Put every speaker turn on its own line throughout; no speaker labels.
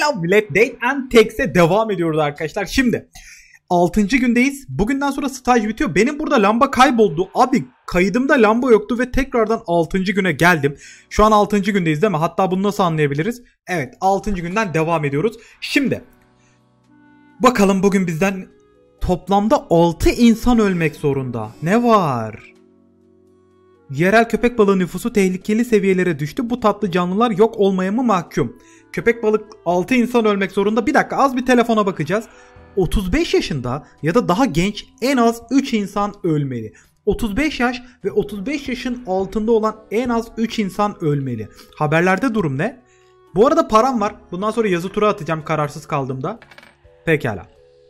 Selam millet. Date and Text'e devam ediyoruz arkadaşlar. Şimdi 6. gündeyiz. Bugünden sonra staj bitiyor. Benim burada lamba kayboldu. Abi kaydımda lamba yoktu ve tekrardan 6. güne geldim. Şu an 6. gündeyiz değil mi? Hatta bunu nasıl anlayabiliriz? Evet, 6. günden devam ediyoruz. Şimdi bakalım bugün bizden toplamda 6 insan ölmek zorunda. Ne var? Yerel köpek balığı nüfusu tehlikeli seviyelere düştü. Bu tatlı canlılar yok olmaya mı mahkum? Köpek balık 6 insan ölmek zorunda. Bir dakika, az bir telefona bakacağız. 35 yaşında ya da daha genç en az 3 insan ölmeli. 35 yaş ve 35 yaşın altında olan en az 3 insan ölmeli. Haberlerde durum ne? Bu arada param var. Bundan sonra yazı tura atacağım kararsız kaldığımda. Pekala.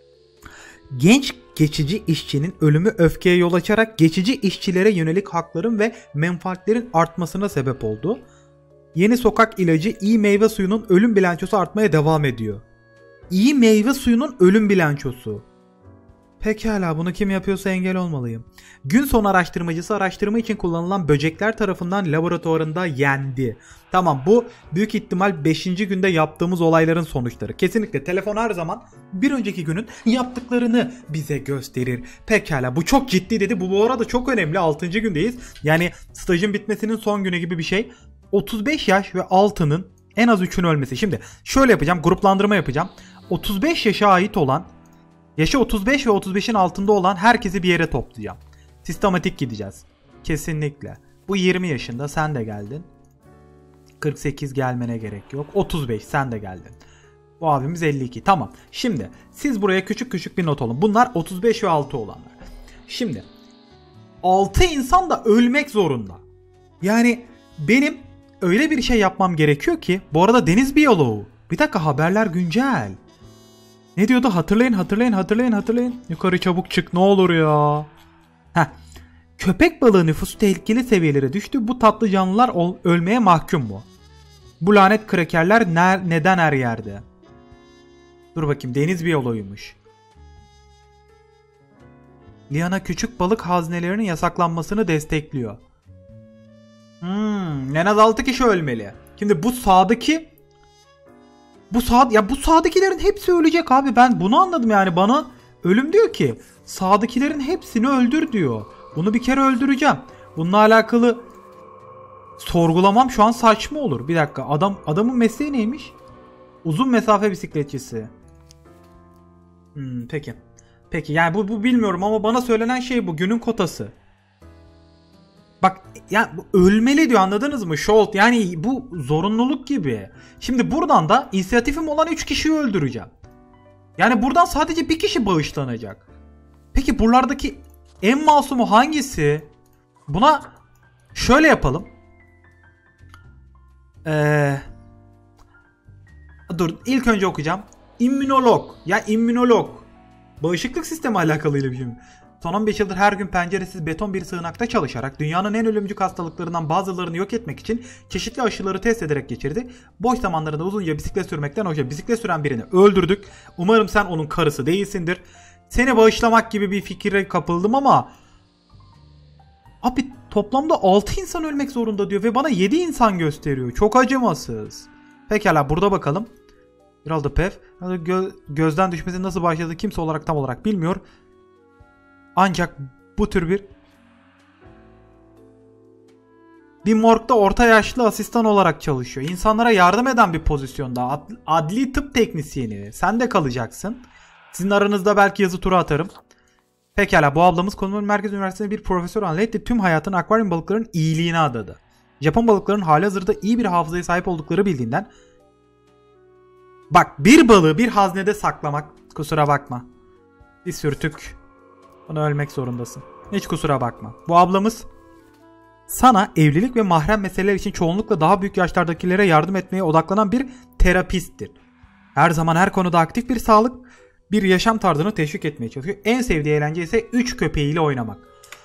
Genç geçici işçinin ölümü öfkeye yol açarak geçici işçilere yönelik hakların ve menfaatlerin artmasına sebep oldu. Yeni sokak ilacı iyi meyve suyunun ölüm bilançosu artmaya devam ediyor. İyi meyve suyunun ölüm bilançosu. Pekala, bunu kim yapıyorsa engel olmalıyım. Gün sonu araştırmacısı araştırma için kullanılan böcekler tarafından laboratuvarında yendi. Tamam, bu büyük ihtimal 5. günde yaptığımız olayların sonuçları. Kesinlikle telefon her zaman bir önceki günün yaptıklarını bize gösterir. Pekala, bu çok ciddi dedi. Bu arada çok önemli, 6. gündeyiz. Yani stajın bitmesinin son günü gibi bir şey. 35 yaş ve altının en az 3'ün ölmesi. Şimdi şöyle yapacağım, gruplandırma yapacağım. 35 yaşa ait olan, yaşı 35 ve 35'in altında olan herkesi bir yere toplayacağım. Sistematik gideceğiz. Kesinlikle. Bu 20 yaşında, sen de geldin. 48 gelmene gerek yok. 35 sen de geldin. Bu abimiz 52. Tamam. Şimdi siz buraya küçük küçük bir not alın. Bunlar 35 ve altı olanlar. Şimdi 6 insan da ölmek zorunda. Yani benim öyle bir şey yapmam gerekiyor ki. Bu arada deniz biyoloğu. Bir dakika, haberler güncel. Ne diyordu? Hatırlayın. Yukarı çabuk çık ne olur ya. Köpek balığı nüfusu tehlikeli seviyelere düştü. Bu tatlı canlılar ölmeye mahkum mu? Bu lanet krakerler neden her yerde? Dur bakayım, deniz biyoloğuymuş. Liana küçük balık haznelerinin yasaklanmasını destekliyor. En az 6 kişi ölmeli. Şimdi bu sağdaki... Bu sağdakilerin hepsi ölecek abi. Ben bunu anladım yani. Bana ölüm diyor ki sağdakilerin hepsini öldür diyor. Bunu bir kere öldüreceğim. Bununla alakalı sorgulamam şu an saçma olur. Bir dakika, adamın mesleği neymiş? Uzun mesafe bisikletçisi. Peki yani bu bilmiyorum ama bana söylenen şey bu. Günün kotası. Bak ya, ölmeli diyor, anladınız mı? Şolt, yani bu zorunluluk gibi. Şimdi buradan da inisiyatifim olan 3 kişiyi öldüreceğim. Yani buradan sadece bir kişi bağışlanacak. Peki buralardaki en masumu hangisi? Buna şöyle yapalım. Dur, ilk önce okuyacağım. İmmünolog. Ya immünolog. Bağışıklık sistemi alakalıyla bir şey mi? Son 15 yıldır her gün penceresiz beton bir sığınakta çalışarak dünyanın en ölümcül hastalıklarından bazılarını yok etmek için çeşitli aşıları test ederek geçirdi. Boş zamanlarında uzunca bisiklet sürmekten hoşça bisiklet süren birini öldürdük. Umarım sen onun karısı değilsindir. Seni bağışlamak gibi bir fikire kapıldım ama... Abi toplamda 6 insan ölmek zorunda diyor ve bana 7 insan gösteriyor. Çok acımasız. Pekala, burada bakalım. Herhalde Pev. Gözden düşmesi nasıl başladı kimse olarak tam olarak bilmiyor. Ancak bu tür bir morgda orta yaşlı asistan olarak çalışıyor. İnsanlara yardım eden bir pozisyonda. Adli tıp teknisyeni. Sen de kalacaksın. Sizin aranızda belki yazı tura atarım. Pekala, bu ablamız Konumur Merkez Üniversitesi'nde bir profesör Anletti tüm hayatını akvaryum balıklarının iyiliğine adadı. Japon balıkların halihazırda iyi bir hafızaya sahip oldukları bildiğinden. Bak, bir balığı bir haznede saklamak, kusura bakma. Bir sürtük. Buna ölmek zorundasın. Hiç kusura bakma. Bu ablamız sana evlilik ve mahrem meseleler için çoğunlukla daha büyük yaşlardakilere yardım etmeye odaklanan bir terapisttir. Her zaman her konuda aktif bir sağlık, bir yaşam tarzını teşvik etmeye çalışıyor. En sevdiği eğlence ise 3 köpeğiyle oynamak.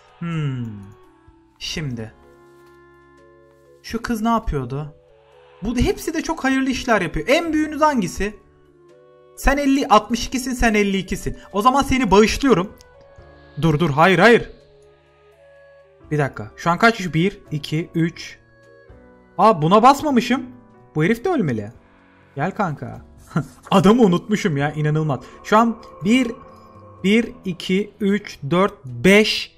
Şimdi. Şu kız ne yapıyordu? Bu hepsi de çok hayırlı işler yapıyor. En büyüğünüz hangisi? Sen 62'sin, sen 52'sin. O zaman seni bağışlıyorum. Dur hayır. Bir dakika. Şu an kaç kişi? 1, 2, 3. Buna basmamışım. Bu herif de ölmeli. Gel kanka. Adamı unutmuşum ya, inanılmaz. Şu an 1, 2, 3, 4, 5.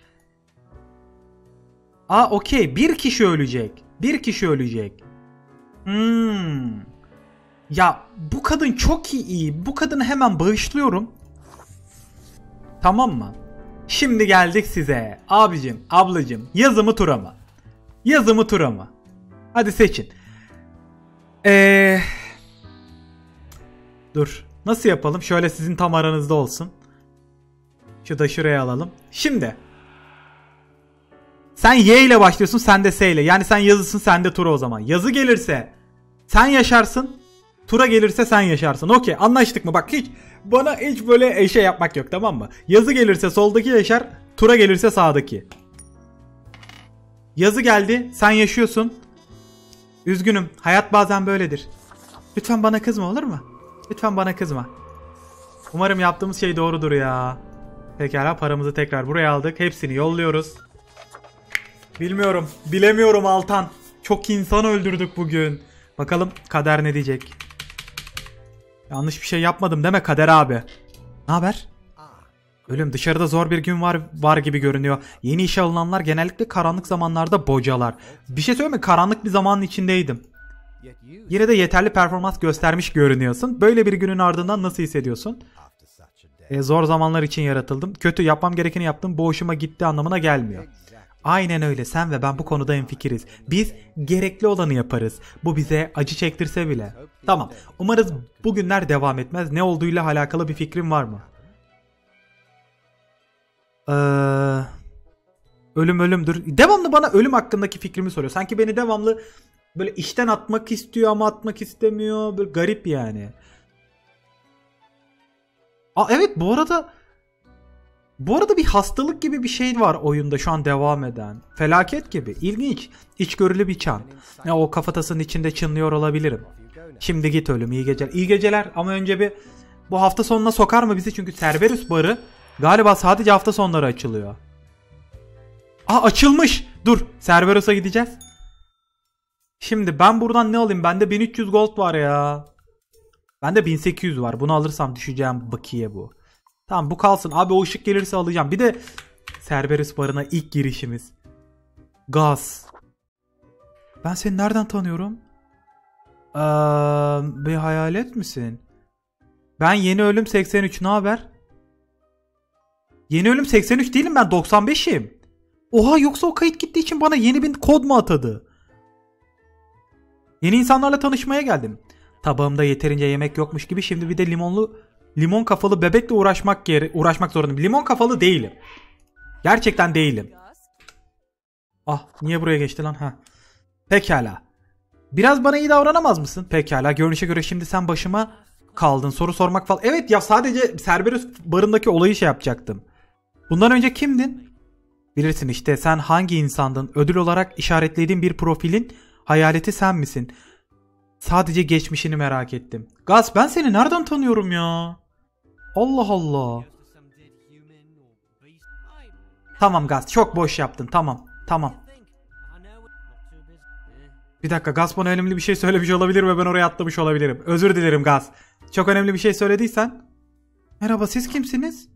Okey. Bir kişi ölecek. Bir kişi ölecek. Ya bu kadın çok iyi. Bu kadını hemen bağışlıyorum. Tamam mı? Şimdi geldik size. Abicim, ablacım. Yazı mı tura mı? Yazı mı tura mı? Hadi seçin. Dur. Nasıl yapalım? Şöyle sizin tam aranızda olsun. Şu da şuraya alalım. Şimdi. Sen Y ile başlıyorsun, sen de S ile. Yani sen yazısın, sen de tura o zaman. Yazı gelirse sen yaşarsın. Tura gelirse sen yaşarsın. Okey, anlaştık mı? Bak bana hiç böyle şey yapmak yok, tamam mı? Yazı gelirse soldaki yaşar. Tura gelirse sağdaki. Yazı geldi, sen yaşıyorsun. Üzgünüm, hayat bazen böyledir. Lütfen bana kızma, olur mu? Lütfen bana kızma. Umarım yaptığımız şey doğrudur ya. Pekala, paramızı tekrar buraya aldık. Hepsini yolluyoruz. Bilemiyorum Altan. Çok insan öldürdük bugün. Bakalım kader ne diyecek? Yanlış bir şey yapmadım deme Kader abi. Ne haber? Ölüm, dışarıda zor bir gün var gibi görünüyor. Yeni işe alınanlar genellikle karanlık zamanlarda bocalar. Bir şey söyleyeyim mi? Karanlık bir zamanın içindeydim. Yine de yeterli performans göstermiş görünüyorsun. Böyle bir günün ardından nasıl hissediyorsun? Zor zamanlar için yaratıldım. Kötü, yapmam gerekeni yaptım. Bu hoşuma gitti anlamına gelmiyor. Aynen öyle, sen ve ben bu konuda hemfikiriz. Biz gerekli olanı yaparız. Bu bize acı çektirse bile. Tamam, umarız bu günler devam etmez. Ne olduğuyla alakalı bir fikrin var mı? Ölüm ölümdür. Devamlı bana ölüm hakkındaki fikrimi soruyor. Sanki beni devamlı böyle işten atmak istiyor ama atmak istemiyor. Böyle garip yani. Evet, bu arada bir hastalık gibi bir şey var oyunda şu an devam eden. Felaket gibi. İlginç. İçgörülü bir çan. O kafatasının içinde çınlıyor olabilirim. Şimdi git ölüm. İyi geceler. İyi geceler ama önce bir bu hafta sonuna sokar mı bizi? Çünkü Cerberus barı galiba sadece hafta sonları açılıyor. Açılmış. Dur. Cerberus'a gideceğiz. Şimdi ben buradan ne alayım? Bende 1300 gold var ya. Bende 1800 var. Bunu alırsam düşeceğim bakiye bu. Tamam, bu kalsın. Abi o ışık gelirse alacağım. Bir de Cerberus barına ilk girişimiz. Gaz. Ben seni nereden tanıyorum? Bir hayalet misin? Ben Yeni Ölüm 83. Ne haber? Yeni Ölüm 83 değilim, ben 95'im. Oha, yoksa o kayıt gittiği için bana yeni bir kod mu atadı? Yeni insanlarla tanışmaya geldim. Tabağımda yeterince yemek yokmuş gibi şimdi bir de limon kafalı bebekle uğraşmak zorundayım. Limon kafalı değilim. Gerçekten değilim. Niye buraya geçti lan? Pekala. Biraz bana iyi davranamaz mısın? Pekala. Görünüşe göre şimdi sen başıma kaldın. Soru sormak falan. Evet ya, sadece Cerberus barındaki olayı şey yapacaktım. Bundan önce kimdin? Bilirsin işte, sen hangi insandın? Ödül olarak işaretlediğin bir profilin hayaleti sen misin? Sadece geçmişini merak ettim. Gaz, ben seni nereden tanıyorum ya? Allah Allah. Tamam Gaz, çok boş yaptın. Tamam. Bir dakika, Gaz bana önemli bir şey söylemiş olabilir ve ben oraya atlamış olabilirim. Özür dilerim Gaz. Çok önemli bir şey söylediysen. Merhaba, siz kimsiniz?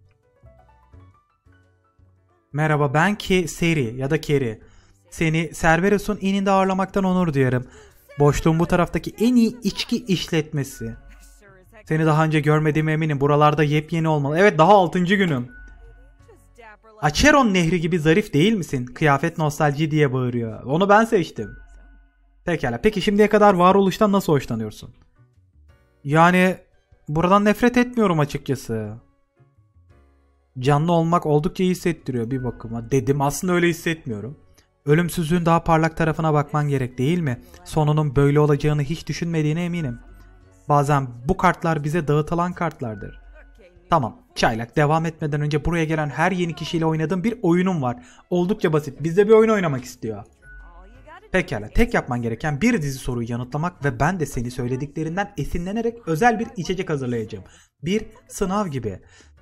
Merhaba, ben Seri ya da Keri. Seni Cerberus'un ininde ağırlamaktan onur duyarım. Boşluğun bu taraftaki en iyi içki işletmesi. Seni daha önce görmediğime eminim. Buralarda yepyeni olmalı. Evet, daha 6. günüm. Acheron nehri gibi zarif değil misin? Kıyafet nostalji diye bağırıyor. Onu ben seçtim. Pekala. Peki şimdiye kadar varoluştan nasıl hoşlanıyorsun? Yani buradan nefret etmiyorum açıkçası. Canlı olmak oldukça iyi hissettiriyor bir bakıma. Dedim, aslında öyle hissetmiyorum. Ölümsüzlüğün daha parlak tarafına bakman gerek değil mi? Sonunun böyle olacağını hiç düşünmediğine eminim. Bazen bu kartlar bize dağıtılan kartlardır. Tamam, çaylak, devam etmeden önce buraya gelen her yeni kişiyle oynadığım bir oyunum var. Oldukça basit. Bizde bir oyun oynamak istiyor. Pekala, tek yapman gereken bir dizi soruyu yanıtlamak ve ben de seni söylediklerinden esinlenerek özel bir içecek hazırlayacağım. Bir sınav gibi.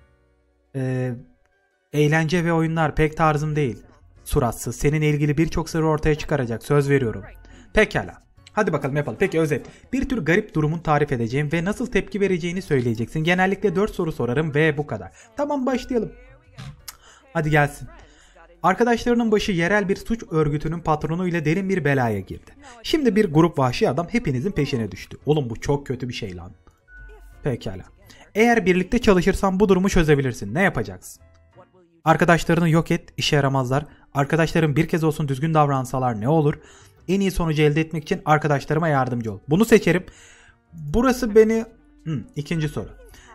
Eğlence ve oyunlar pek tarzım değil. Suratsız, seninle ilgili birçok sırrı ortaya çıkaracak, söz veriyorum. Pekala. Hadi bakalım yapalım. Peki özet. Bir tür garip durumun tarif edeceğim ve nasıl tepki vereceğini söyleyeceksin. Genellikle 4 soru sorarım ve bu kadar. Tamam başlayalım. Hadi gelsin. Arkadaşlarının başı yerel bir suç örgütünün patronuyla derin bir belaya girdi. Şimdi bir grup vahşi adam hepinizin peşine düştü. Oğlum bu çok kötü bir şey lan. Pekala. Eğer birlikte çalışırsan bu durumu çözebilirsin. Ne yapacaksın? Arkadaşlarını yok et, işe yaramazlar. Arkadaşların bir kez olsun düzgün davransalar ne olur? En iyi sonucu elde etmek için arkadaşlarıma yardımcı ol. Bunu seçerim. Burası beni... İkinci soru.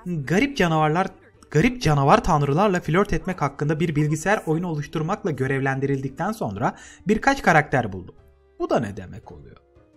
Garip canavar tanrılarla flört etmek hakkında bir bilgisayar oyunu oluşturmakla görevlendirildikten sonra birkaç karakter buldum. Bu da ne demek oluyor?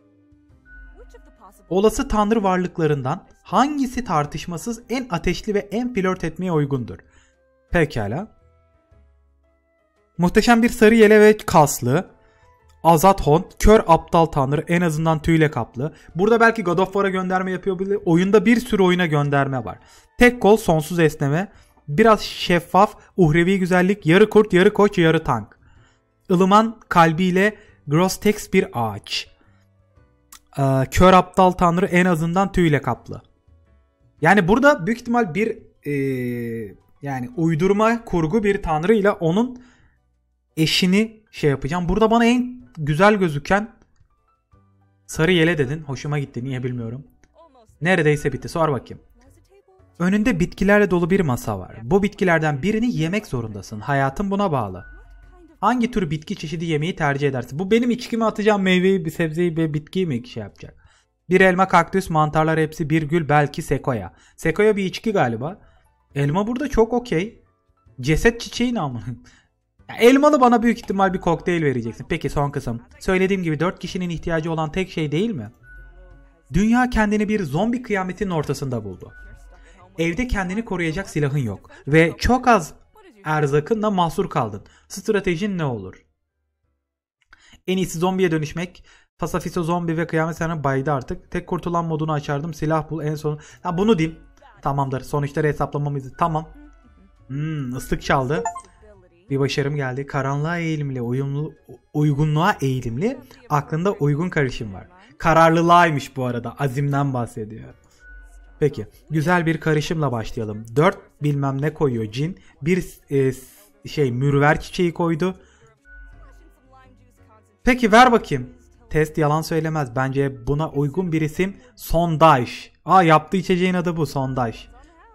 Olası tanrı varlıklarından hangisi tartışmasız en ateşli ve en flört etmeye uygundur? Pekala. Muhteşem bir sarı yele ve kaslı. Azathon, kör aptal tanrı, en azından tüyle kaplı. Burada belki God of War'a gönderme yapıyor bile. Oyunda bir sürü oyuna gönderme var. Tek kol, sonsuz esneme. Biraz şeffaf, uhrevi güzellik, yarı kurt, yarı koç, yarı tank. Ilıman kalbiyle Grosstex bir ağaç. Kör aptal tanrı, en azından tüyle kaplı. Yani burada büyük ihtimal bir yani uydurma kurgu bir tanrı ile onun eşini şey yapacağım. Burada bana en güzel gözüken sarı yele dedin. Hoşuma gitti. Niye bilmiyorum. Neredeyse bitti. Sor bakayım. Önünde bitkilerle dolu bir masa var. Bu bitkilerden birini yemek zorundasın. Hayatın buna bağlı. Hangi tür bitki çeşidi yemeği tercih edersin? Bu benim içkime atacağım meyveyi, bir sebzeyi ve bitkiyi mi şey yapacak? Bir elma, kaktüs, mantarlar hepsi, bir gül, belki sekoya. Sekoya bir içki galiba. Elma burada çok okey. Ceset çiçeği ne ama? Elmalı bana büyük ihtimal bir kokteyl vereceksin. Peki son kısım. Söylediğim gibi 4 kişinin ihtiyacı olan tek şey değil mi? Dünya kendini bir zombi kıyametinin ortasında buldu. Evde kendini koruyacak silahın yok. Ve çok az erzakınla mahsur kaldın. Stratejin ne olur? En iyisi zombiye dönüşmek. Pasafiso zombi ve kıyamet sana baydı artık. Tek kurtulan modunu açardım. Silah bul en son. Ha bunu diyeyim. Tamamdır. Sonuçları hesaplamamızı. Tamam. Islık çaldı. Bir başarım geldi. Karanlığa eğilimli, uygunluğa eğilimli, aklında uygun karışım var. Kararlılığaymış bu arada. Azimden bahsediyor. Peki. Güzel bir karışımla başlayalım. 4 bilmem ne koyuyor cin. Bir mürver çiçeği koydu. Peki ver bakayım. Test yalan söylemez. Bence buna uygun bir isim sondaj. Yaptığı içeceğin adı bu, sondaj.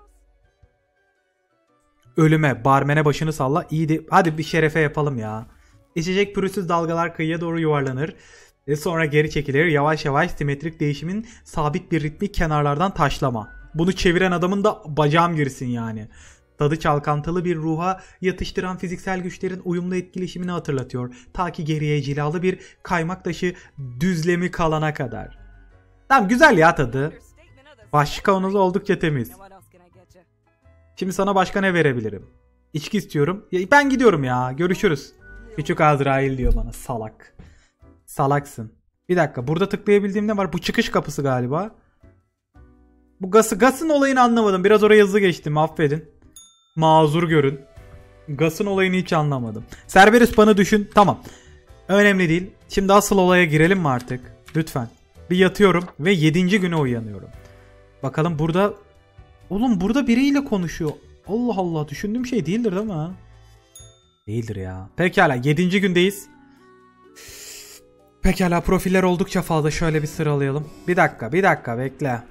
Ölüme, barmene başını salla. İyiydi. Hadi bir şerefe yapalım ya. İçecek pürüzsüz dalgalar kıyıya doğru yuvarlanır. Sonra geri çekilir. Yavaş yavaş simetrik değişimin sabit bir ritmi kenarlardan taşlama. Bunu çeviren adamın da bacağım girsin yani. Tadı çalkantılı bir ruha yatıştıran fiziksel güçlerin uyumlu etkileşimini hatırlatıyor. Ta ki geriye cilalı bir kaymak taşı düzlemi kalana kadar. Tamam güzel ya tadı. Baş kavanozu oldukça temiz. Şimdi sana başka ne verebilirim? İçki istiyorum. Ben gidiyorum ya. Görüşürüz. Küçük Azrail diyor bana. Salak. Salaksın. Bir dakika. Burada tıklayabildiğim ne var? Bu çıkış kapısı galiba. Bu Gas'ın olayını anlamadım. Biraz oraya hızlı geçtim. Affedin. Mazur görün. Gas'ın olayını hiç anlamadım. Cerberus bana düşün. Tamam. Önemli değil. Şimdi asıl olaya girelim mi artık? Lütfen. Bir yatıyorum ve 7. güne uyanıyorum. Bakalım burada... Oğlum burada biriyle konuşuyor. Allah Allah, düşündüğüm şey değildir değil mi? Değildir ya. Pekala 7. gündeyiz. Pekala profiller oldukça fazla, şöyle bir sıralayalım. Bir dakika bekle.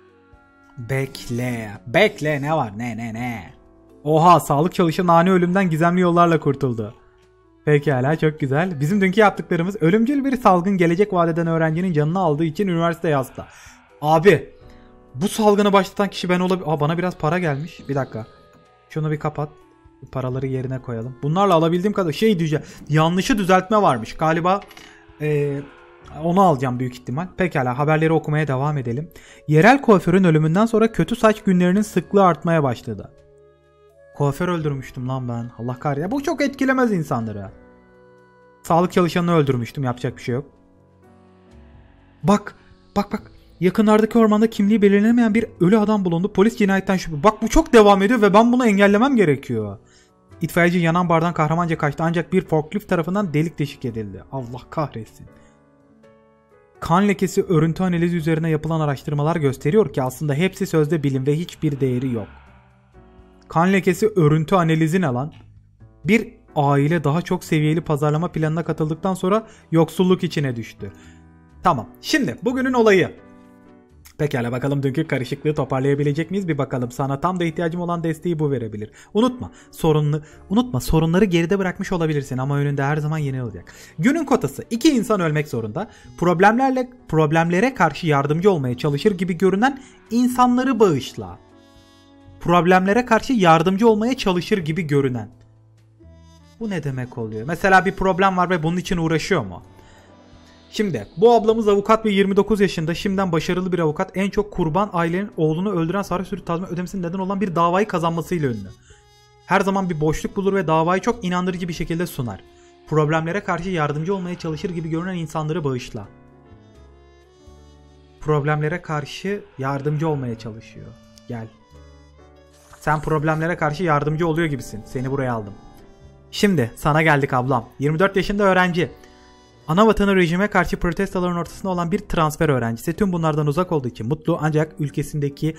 Bekle ne var ne. Oha, sağlık çalışanı ani ölümden gizemli yollarla kurtuldu. Pekala çok güzel. Bizim dünkü yaptıklarımız ölümcül bir salgın gelecek vadeden öğrencinin canını aldığı için üniversiteye hasta. Abi bu salgını başlatan kişi ben olabilir. Bana biraz para gelmiş. Bir dakika. Şunu bir kapat. Paraları yerine koyalım. Bunlarla alabildiğim kadar diyeceğim. Yanlışı düzeltme varmış. Galiba onu alacağım büyük ihtimal. Pekala haberleri okumaya devam edelim. Yerel kuaförün ölümünden sonra kötü saç günlerinin sıklığı artmaya başladı. Kuaför öldürmüştüm lan ben. Allah kahretsin. Bu çok etkilemez insanları. Sağlık çalışanını öldürmüştüm. Yapacak bir şey yok. Bak. Yakınlardaki ormanda kimliği belirlenemeyen bir ölü adam bulundu. Polis cinayetten şüphe. Bak bu çok devam ediyor ve ben bunu engellemem gerekiyor. İtfaiyeci yanan bardan kahramanca kaçtı ancak bir forklift tarafından delik deşik edildi. Allah kahretsin. Kan lekesi örüntü analizi üzerine yapılan araştırmalar gösteriyor ki aslında hepsi sözde bilim ve hiçbir değeri yok. Kan lekesi örüntü analizini alan bir aile daha çok seviyeli pazarlama planına katıldıktan sonra yoksulluk içine düştü. Tamam. Şimdi bugünün olayı. Pekala bakalım dünkü karışıklığı toparlayabilecek miyiz? Bir bakalım. Sana tam da ihtiyacım olan desteği bu verebilir. Unutma sorunları geride bırakmış olabilirsin ama önünde her zaman yeni olacak. Günün kotası. 2 insan ölmek zorunda. Problemlere karşı yardımcı olmaya çalışır gibi görünen insanları bağışla. Problemlere karşı yardımcı olmaya çalışır gibi görünen. Bu ne demek oluyor? Mesela bir problem var ve bunun için uğraşıyor mu? Şimdi bu ablamız avukat ve 29 yaşında, şimdiden başarılı bir avukat, en çok kurban ailenin oğlunu öldüren sarı sürü tazminat ödemesinin neden olan bir davayı kazanmasıyla ünlü. Her zaman bir boşluk bulur ve davayı çok inandırıcı bir şekilde sunar. Problemlere karşı yardımcı olmaya çalışır gibi görünen insanları bağışla. Problemlere karşı yardımcı olmaya çalışıyor. Gel. Sen problemlere karşı yardımcı oluyor gibisin. Seni buraya aldım. Şimdi sana geldik ablam. 24 yaşında öğrenci. Ana vatanı rejime karşı protestoların ortasında olan bir transfer öğrencisi. Tüm bunlardan uzak olduğu için mutlu, ancak ülkesindeki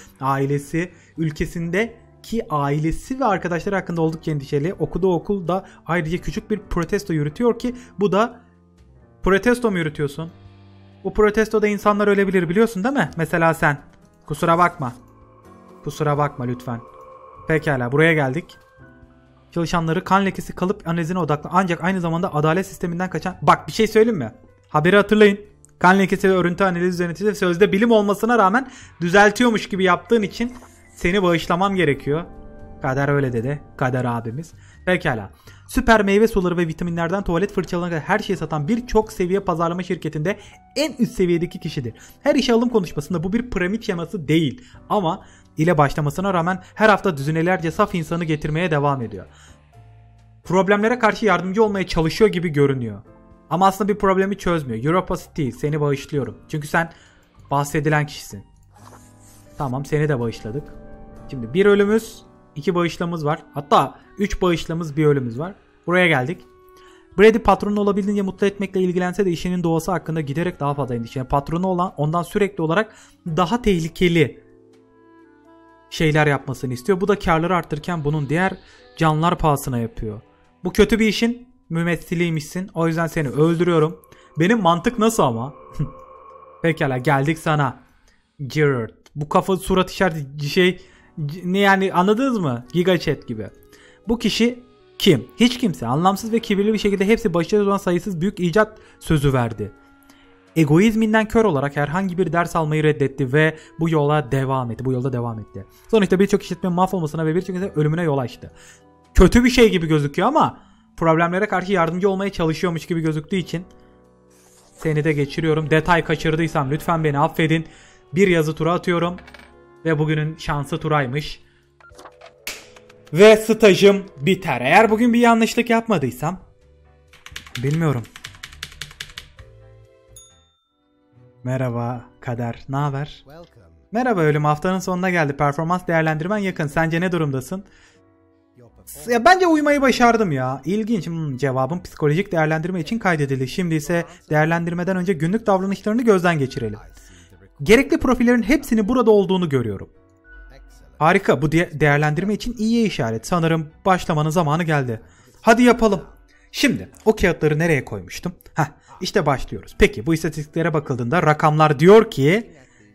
ailesi ve arkadaşları hakkında oldukça endişeli. Okuduğu okulda ayrıca küçük bir protesto yürütüyor ki bu da protesto mu yürütüyorsun? Bu protestoda insanlar ölebilir, biliyorsun değil mi? Mesela sen. Kusura bakma. Kusura bakma lütfen. Pekala buraya geldik. Çalışanları kan lekesi kalıp analizine odaklı, ancak aynı zamanda adalet sisteminden kaçan... Bak bir şey söyleyeyim mi? Haberi hatırlayın. Kan lekesi ve örüntü analizi yöneticisi sözde bilim olmasına rağmen düzeltiyormuş gibi yaptığın için seni bağışlamam gerekiyor. Kader öyle dedi. Kader abimiz. Pekala. Süper meyve suları ve vitaminlerden tuvalet fırçalarına kadar her şeyi satan birçok seviye pazarlama şirketinde en üst seviyedeki kişidir. Her işe alım konuşmasında bu bir piramit şeması değil ama ile başlamasına rağmen her hafta düzinelerce saf insanı getirmeye devam ediyor. Problemlere karşı yardımcı olmaya çalışıyor gibi görünüyor. Ama aslında bir problemi çözmüyor. Europa City, seni bağışlıyorum. Çünkü sen bahsedilen kişisin. Tamam, seni de bağışladık. Şimdi bir ölümüz, 2 bağışlamız var. Hatta 3 bağışlamız, bir ölümümüz var. Buraya geldik. Brady patronu olabildiğince mutlu etmekle ilgilense de işinin doğası hakkında giderek daha fazla endişeli. Patronu olan ondan sürekli olarak daha tehlikeli şeyler yapmasını istiyor. Bu da karları arttırırken bunun diğer canlar pahasına yapıyor. Bu kötü bir işin mümessiliymişsin. O yüzden seni öldürüyorum. Benim mantık nasıl ama? Pekala geldik sana. Gerard. Bu kafa surat işareti şey ne yani, anladınız mı? Giga Chat gibi. Bu kişi kim? Hiç kimse. Anlamsız ve kibirli bir şekilde hepsi başarılı olan sayısız büyük icat sözü verdi. Egoizminden kör olarak herhangi bir ders almayı reddetti ve bu yolda devam etti. Sonuçta birçok işletmenin mahvolmasına ve birçok insanın ölümüne yol açtı. Kötü bir şey gibi gözüküyor ama problemlere karşı yardımcı olmaya çalışıyormuş gibi gözüktüğü için seni de geçiriyorum. Detay kaçırdıysam lütfen beni affedin. Bir yazı tura atıyorum ve bugünün şansı turaymış. Ve stajım biter. Eğer bugün bir yanlışlık yapmadıysam, bilmiyorum. Merhaba Kader, ne haber? Merhaba ölüm, haftanın sonuna geldi. Performans değerlendirmen yakın. Sence ne durumdasın? Ya bence uyumayı başardım ya. İlginç. Cevabım psikolojik değerlendirme için kaydedildi. Şimdi ise değerlendirmeden önce günlük davranışlarını gözden geçirelim. Gerekli profillerin hepsini burada olduğunu görüyorum. Harika. Bu değerlendirme için iyi işaret. Sanırım başlamanın zamanı geldi. Hadi yapalım. Şimdi o kağıtları nereye koymuştum? İşte başlıyoruz. Peki bu istatistiklere bakıldığında rakamlar diyor ki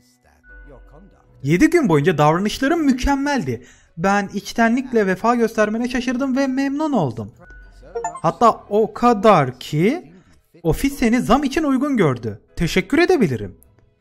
7 gün boyunca davranışlarım mükemmeldi. Ben içtenlikle vefa göstermene şaşırdım ve memnun oldum. Hatta o kadar ki ofis seni zam için uygun gördü. Teşekkür edebilirim.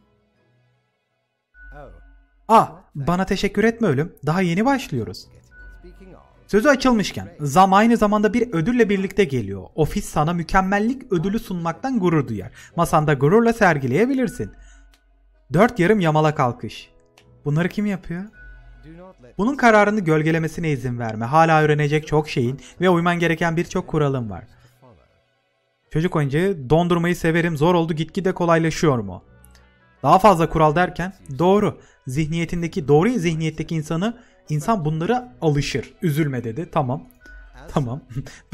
Bana teşekkür etme ölüm. Daha yeni başlıyoruz. Sözü açılmışken zam aynı zamanda bir ödülle birlikte geliyor. Ofis sana mükemmellik ödülü sunmaktan gurur duyar. Masanda gururla sergileyebilirsin. 4 yarım yamalak alkış. Bunları kim yapıyor? Bunun kararını gölgelemesine izin verme. Hala öğrenecek çok şeyin ve uyman gereken birçok kuralım var. Çocuk oyuncağı, dondurmayı severim, zor oldu, gitgide kolaylaşıyor mu? Daha fazla kural derken doğru zihniyetteki insan bunlara alışır. Üzülme dedi. Tamam.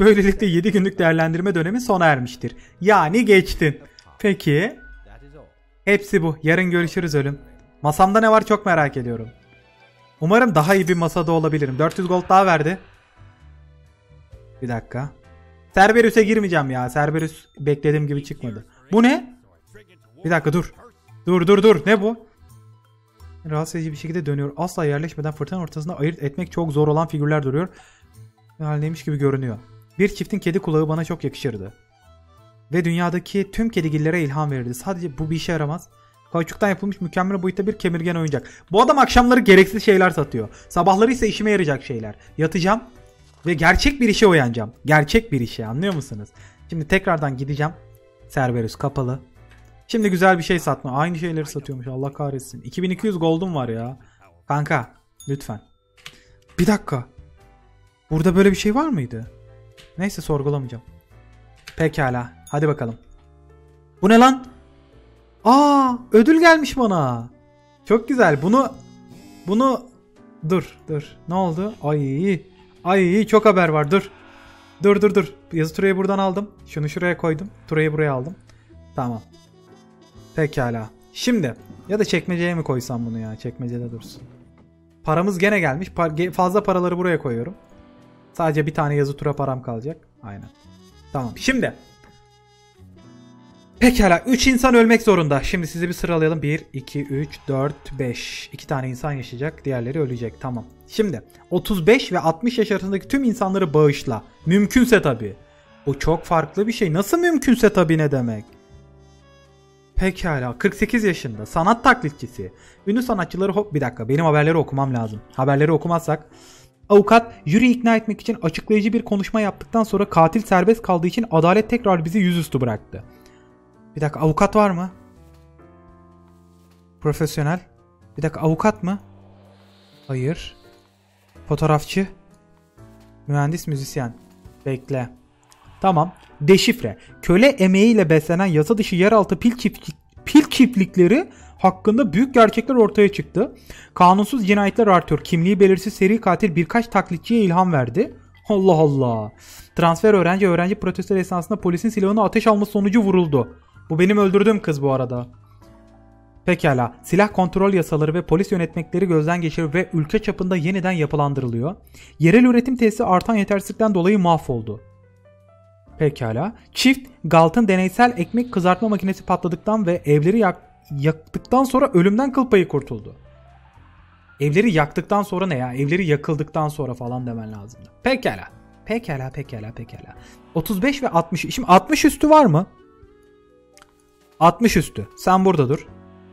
Böylelikle 7 günlük değerlendirme dönemi sona ermiştir. Yani geçtin. Peki. Hepsi bu. Yarın görüşürüz ölüm. Masamda ne var çok merak ediyorum. Umarım daha iyi bir masada olabilirim. 400 gold daha verdi. Bir dakika. Cerberus'e girmeyeceğim ya. Cerberus beklediğim gibi çıkmadı. Bu ne? Bir dakika dur. Dur. Ne bu? Rahatsız edici bir şekilde dönüyor. Asla yerleşmeden fırtına ortasında ayırt etmek çok zor olan figürler duruyor. Haldeymiş gibi görünüyor. Bir çiftin kedi kulağı bana çok yakışırdı. Ve dünyadaki tüm kedigillere ilham verirdi. Sadece bu bir işe yaramaz. Kauçuktan yapılmış mükemmel boyutta bir kemirgen oyuncak. Bu adam akşamları gereksiz şeyler satıyor. Sabahları ise işime yarayacak şeyler. Yatacağım ve gerçek bir işe uyanacağım. Gerçek bir işe, anlıyor musunuz? Şimdi tekrardan gideceğim. Cerberus kapalı. Şimdi güzel bir şey satma. Aynı şeyleri satıyormuş. Allah kahretsin. 2200 gold'um var ya. Kanka lütfen. Bir dakika. Burada böyle bir şey var mıydı? Neyse sorgulamayacağım. Pekala. Hadi bakalım. Bu ne lan? Aa, ödül gelmiş bana. Çok güzel. Bunu dur. Ne oldu? Ay çok haber var. Dur. Yazı turayı buradan aldım. Şunu şuraya koydum. Turayı buraya aldım. Tamam. Pekala. Şimdi ya da çekmeceye mi koysam bunu ya? Çekmecede dursun. Paramız gene gelmiş. Fazla paraları buraya koyuyorum. Sadece bir tane yazı tura param kalacak. Aynen. Tamam. Şimdi. Pekala. 3 insan ölmek zorunda. Şimdi sizi bir sıralayalım. 1, 2, 3, 4, 5. 2 tane insan yaşayacak. Diğerleri ölecek. Tamam. Şimdi 35 ve 60 yaş arasındaki tüm insanları bağışla. Mümkünse tabii. Bu çok farklı bir şey. Nasıl mümkünse tabii ne demek? Pekala. 48 yaşında. Sanat taklitçisi. Ünlü sanatçıları... Bir dakika. Benim haberleri okumam lazım. Haberleri okumazsak... Avukat, jüri ikna etmek için açıklayıcı bir konuşma yaptıktan sonra katil serbest kaldığı için adalet tekrar bizi yüzüstü bıraktı. Bir dakika, avukat var mı? Profesyonel. Bir dakika, avukat mı? Hayır. Fotoğrafçı. Mühendis, müzisyen. Bekle. Tamam. Deşifre. Köle emeğiyle beslenen yasa dışı yeraltı pil çiftlikleri hakkında büyük gerçekler ortaya çıktı. Kanunsuz cinayetler artıyor. Kimliği belirsiz seri katil birkaç taklitçiye ilham verdi. Allah Allah. Transfer öğrenci protestoları esnasında polisin silahını ateş alması sonucu vuruldu. Bu benim öldürdüğüm kız bu arada. Pekala. Silah kontrol yasaları ve polis yönetmekleri gözden geçiriyor ve ülke çapında yeniden yapılandırılıyor. Yerel üretim tesisi artan yetersizlikten dolayı mahvoldu. Pekala. Çift Galt'ın deneysel ekmek kızartma makinesi patladıktan ve evleri yaktıktan sonra ölümden kıl payı kurtuldu. Evleri yaktıktan sonra ne ya? Evleri yakıldıktan sonra falan demen lazımdı. Pekala. 35 ve 60. Şimdi 60 üstü var mı? 60 üstü. Sen burada dur.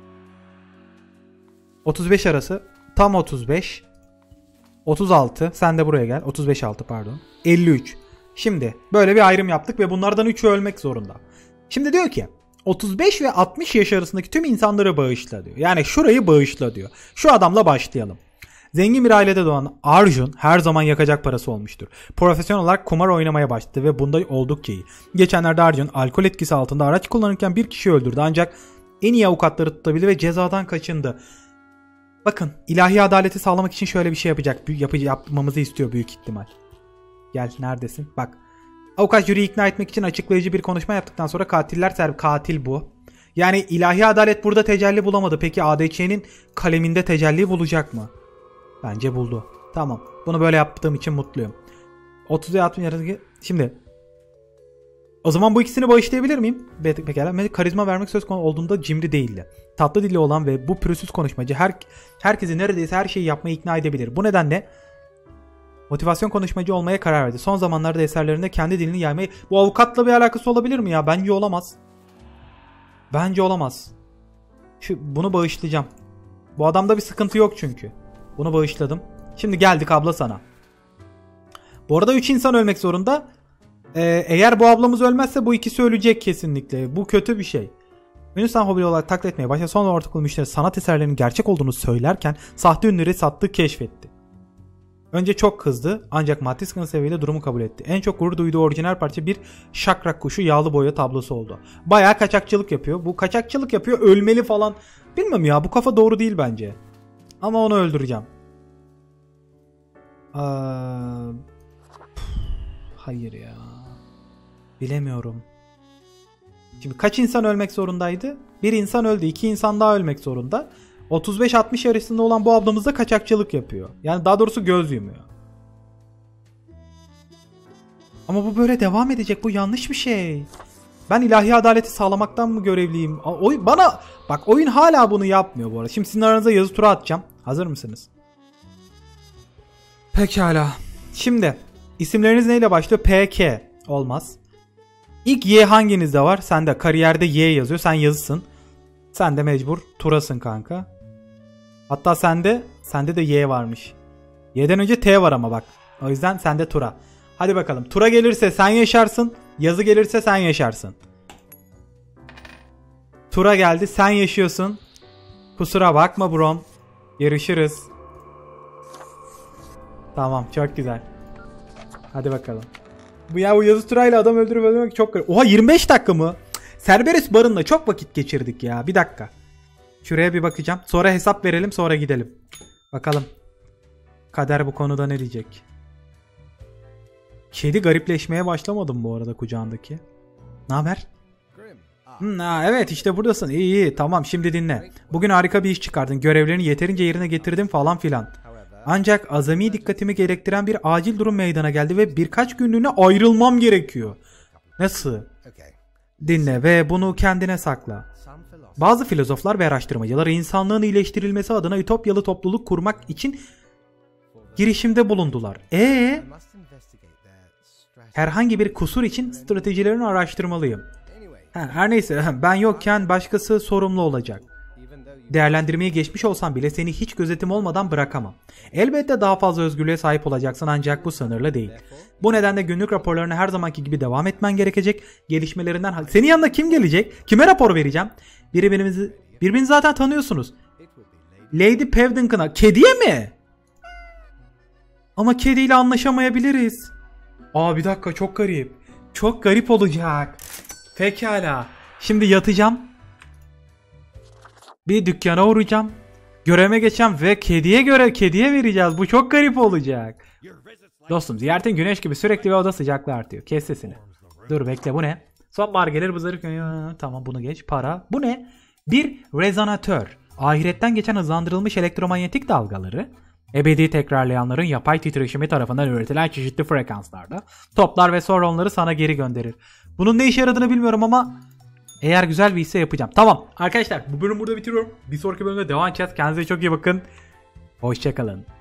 35 arası. Tam 35. 36. Sen de buraya gel. 35 altı pardon. 53. Şimdi böyle bir ayrım yaptık ve bunlardan 3'ü ölmek zorunda. Şimdi diyor ki 35 ve 60 yaş arasındaki tüm insanları bağışla diyor. Yani şurayı bağışla diyor. Şu adamla başlayalım. Zengin bir ailede doğan Arjun her zaman yakacak parası olmuştur. Profesyonel olarak kumar oynamaya başladı ve bunda oldukça iyi. Geçenlerde Arjun alkol etkisi altında araç kullanırken bir kişi öldürdü ancak en iyi avukatları tutabildi ve cezadan kaçındı. Bakın, ilahi adaleti sağlamak için şöyle bir şey yapmamızı istiyor büyük ihtimal. Gel, neredesin? Bak. Avukat jüriyi ikna etmek için açıklayıcı bir konuşma yaptıktan sonra katil bu. Yani ilahi adalet burada tecelli bulamadı. Peki ADC'nin kaleminde tecelli bulacak mı? Bence buldu. Tamam. Bunu böyle yaptığım için mutluyum. 30'a 60 arasındaki... Şimdi. O zaman bu ikisini bağışlayabilir miyim? Pekala. Karizma vermek söz konusu olduğunda cimri değildi. Tatlı dilli olan ve bu pürüzsüz konuşmacı herkesi neredeyse her şeyi yapmaya ikna edebilir. Bu nedenle motivasyon konuşmacı olmaya karar verdi. Son zamanlarda eserlerinde kendi dilini yaymayı... Bu avukatla bir alakası olabilir mi ya? Bence olamaz. Bunu bağışlayacağım. Bu adamda bir sıkıntı yok çünkü. Bunu bağışladım. Şimdi geldik abla sana. Bu arada 3 insan ölmek zorunda. Eğer bu ablamız ölmezse bu ikisi ölecek kesinlikle. Bu kötü bir şey. Ünlüsen hobi olarak taklit etmeye başladı. Sonra ortaklı müşteri sanat eserlerinin gerçek olduğunu söylerken sahte ünlüleri sattığı keşfetti. Önce çok kızdı ancak maddi sıkıntı sebebiyle durumu kabul etti. En çok gurur duyduğu orijinal parça bir şakrak kuşu yağlı boya tablosu oldu. Bayağı kaçakçılık yapıyor. Bu kaçakçılık yapıyor, ölmeli falan. Bilmem ya, bu kafa doğru değil bence. Ama onu öldüreceğim. Hayır ya. Bilemiyorum. Şimdi kaç insan ölmek zorundaydı? Bir insan öldü. 2 insan daha ölmek zorunda. 35-60 arasında olan bu ablamız da kaçakçılık yapıyor. Yani daha doğrusu göz yumuyor. Ama bu böyle devam edecek. Bu yanlış bir şey. Ben ilahi adaleti sağlamaktan mı görevliyim? Bak oyun hala bunu yapmıyor bu arada. Şimdi sizin aranıza yazı tura atacağım. Hazır mısınız? Pekala. Şimdi isimleriniz neyle başlıyor? PK. Olmaz. İlk Y hanginizde var? Sende kariyerde Y yazıyor. Sen yazısın. Sen de mecbur Tura'sın kanka. Hatta sende de Y varmış. Y'den önce T var ama bak. O yüzden sende Tura. Hadi bakalım. Tura gelirse sen yaşarsın. Yazı gelirse sen yaşarsın. Tura geldi. Sen yaşıyorsun. Kusura bakma brom. Yarışırız. Tamam. Çok güzel. Hadi bakalım. Bu yazı turayla adam öldürüp öldürmek çok garip. Oha 25 dakika mı? Cerberus barınla çok vakit geçirdik ya. Bir dakika. Şuraya bir bakacağım. Sonra hesap verelim, sonra gidelim. Bakalım. Kader bu konuda ne diyecek? Kedi garipleşmeye başlamadı mı bu arada kucağındaki? Ne haber? Evet işte buradasın. İyi tamam şimdi dinle. Bugün harika bir iş çıkardın. Görevlerini yeterince yerine getirdin falan filan. Ancak azami dikkatimi gerektiren bir acil durum meydana geldi ve birkaç günlüğüne ayrılmam gerekiyor. Nasıl? Dinle ve bunu kendine sakla. Bazı filozoflar ve araştırmacılar insanlığın iyileştirilmesi adına ütopyalı topluluk kurmak için girişimde bulundular. Herhangi bir kusur için stratejilerini araştırmalıyım. Her neyse ben yokken başkası sorumlu olacak. Değerlendirmeye geçmiş olsam bile seni hiç gözetim olmadan bırakamam. Elbette daha fazla özgürlüğe sahip olacaksın ancak bu sınırlı değil. Bu nedenle günlük raporlarına her zamanki gibi devam etmen gerekecek. Gelişmelerinden... Senin yanına kim gelecek? Kime rapor vereceğim? Birbirini zaten tanıyorsunuz. Lady Pevdenkin'a. Kediye mi? Ama kediyle anlaşamayabiliriz. Bir dakika çok garip. Çok garip olacak. Pekala. Şimdi yatacağım. Bir dükkana uğrayacağım. Görevime geçeceğim ve kediye vereceğiz. Bu çok garip olacak. Dostum ziyaretin güneş gibi sürekli ve oda sıcaklığı artıyor. Kes sesini. Dur bekle bu ne? Sonbahar gelir bızarık. Tamam bunu geç. Para. Bu ne? Bir rezonatör. Ahiretten geçen hızlandırılmış elektromanyetik dalgaları ebedi tekrarlayanların yapay titreşimi tarafından üretilen çeşitli frekanslarda toplar ve sonra onları sana geri gönderir. Bunun ne işe yaradığını bilmiyorum ama eğer güzel bir hisse yapacağım. Tamam arkadaşlar bu bölümü burada bitiriyorum. Bir sonraki bölümde devam edeceğiz. Kendinize çok iyi bakın. Hoşçakalın.